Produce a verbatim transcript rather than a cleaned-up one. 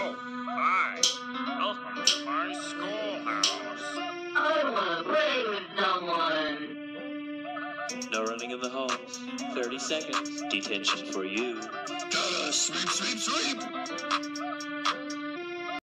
Oh, hi. Welcome to my schoolhouse. I want to play with someone. No running in the halls. thirty seconds. Detention for you. Gotta sleep, sleep, sleep.